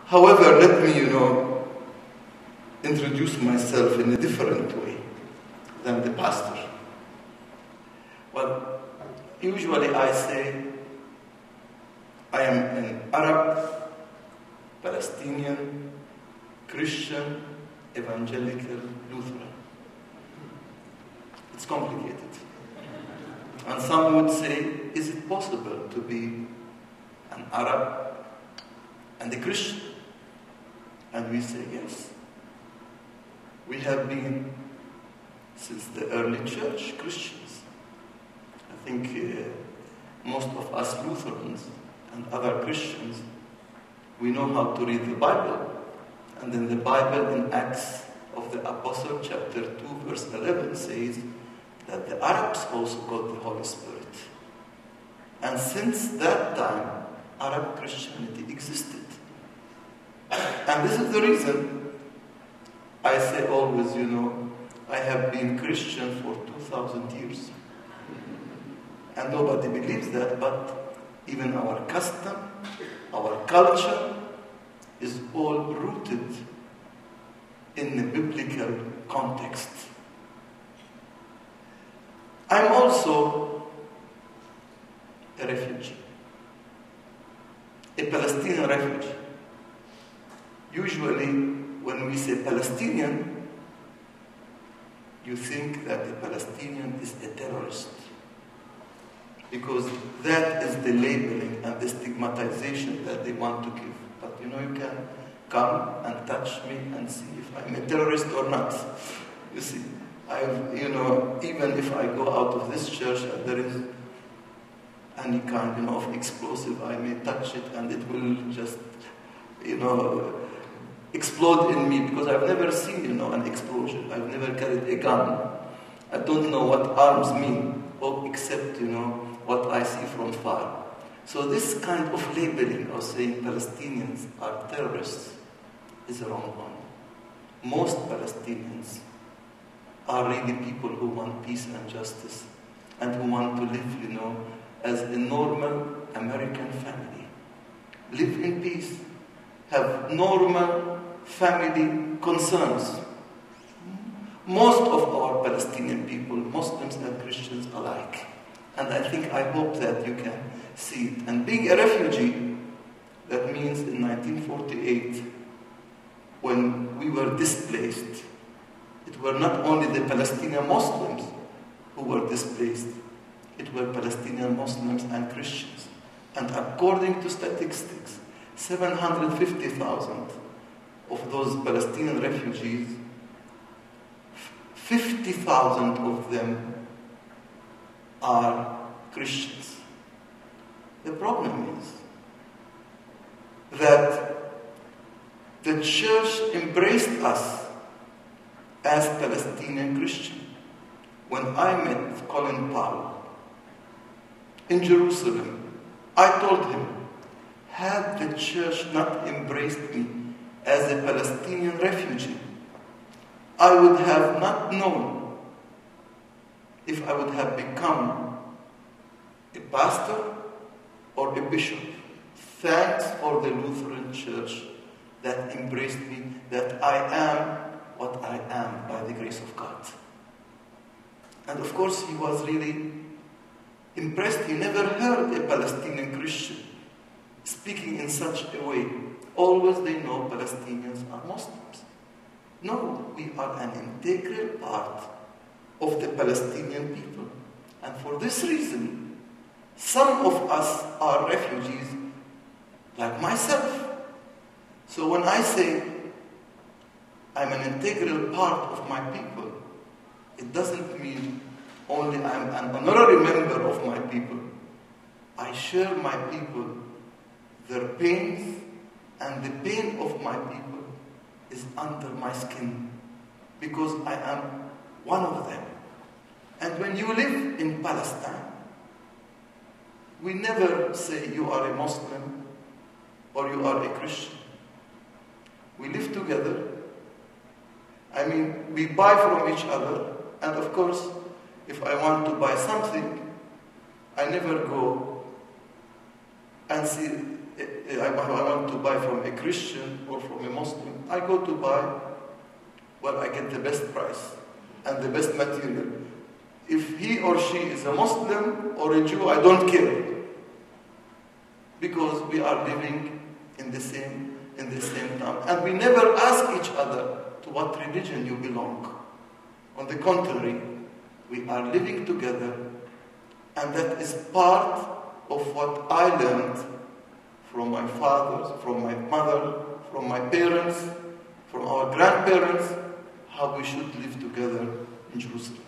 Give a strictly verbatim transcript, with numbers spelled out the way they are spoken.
However, let me, you know, introduce myself in a different way than the pastor. Well, usually I say I am an Arab, Palestinian, Christian, Evangelical Lutheran. It's complicated. And some would say, is it possible to be an Arab and a Christian? And we say, yes. We have been, since the early church, Christians. I think uh, most of us Lutherans and other Christians, we know how to read the Bible. And then the Bible in Acts of the Apostle, chapter two, verse eleven, says that the Arabs also got the Holy Spirit. And since that time, Arab Christianity existed. And this is the reason I say always, you know, I have been Christian for two thousand years. And nobody believes that, but even our custom, our culture, is all rooted in the biblical context. I'm also a refugee, a Palestinian refugee. Usually, when we say Palestinian, you think that a Palestinian is a terrorist, because that is the labeling and the stigmatization that they want to give. But you know, you can come and touch me and see if I'm a terrorist or not. You see, I've, you know, even if I go out of this church and there is any kind, you know, of explosive, I may touch it and it will just, you know, explode in me, because I've never seen, you know, an explosion. I've never carried a gun. I don't know what arms mean, or except, you know, what I see from far. So this kind of labeling of saying Palestinians are terrorists is a wrong one. Most Palestinians are really people who want peace and justice and who want to live, you know, as a normal American family. Live in peace, have normal family concerns. Most of our Palestinian people, Muslims and Christians alike. And I think, I hope that you can see it. And being a refugee, that means in nineteen forty-eight, when we were displaced, it were not only the Palestinian Muslims who were displaced, it were Palestinian Muslims and Christians. And according to statistics, seven hundred fifty thousand of those Palestinian refugees, fifty thousand of them are Christians. The problem is that the church embraced us as Palestinian Christians. When I met Colin Powell in Jerusalem, I told him, had the church not embraced me as a Palestinian refugee, I would have not known if I would have become a pastor or a bishop. Thanks for the Lutheran Church that embraced me, that I am what I am by the grace of God. And of course, he was really impressed. He never heard a Palestinian Christian speaking in such a way. Always they know Palestinians are Muslims. No, we are an integral part of the Palestinian people. And for this reason, some of us are refugees, like myself. So when I say I'm an integral part of my people, it doesn't mean only I'm an honorary member of my people. I share my people, their pains, and the pain of my people is under my skin, because I am one of them. And when you live in Palestine, we never say you are a Muslim or you are a Christian. We live together. I mean, we buy from each other. And of course, if I want to buy something, I never go and see I, I want to buy from a Christian or from a Muslim, I go to buy, well, I get the best price and the best material. If he or she is a Muslim or a Jew, I don't care. Because we are living in the same, in the same town. And we never ask each other to what religion you belong. On the contrary, we are living together, and that is part of what I learned from my fathers, from my mother, from my parents, from our grandparents, how we should live together in Jerusalem.